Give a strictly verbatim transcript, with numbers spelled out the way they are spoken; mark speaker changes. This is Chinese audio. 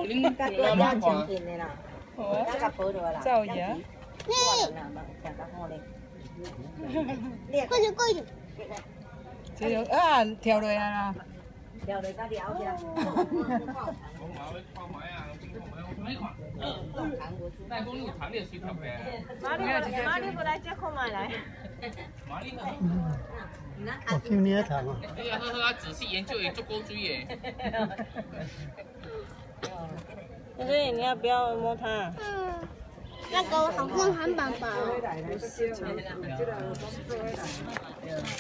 Speaker 1: 恁
Speaker 2: 妈妈看。
Speaker 3: 哦，造谣。
Speaker 4: 过去过去。
Speaker 3: 这就啊跳落来啦。
Speaker 2: 跳落到了去。
Speaker 1: 那公路长的水特别。
Speaker 5: 妈你妈你不来接看买来。
Speaker 1: 妈你。
Speaker 6: 我听你谈啊。
Speaker 1: 你要好好仔细研究也足够注意。
Speaker 5: 所以你要不要摸它？
Speaker 4: 嗯，那个好像汉堡包。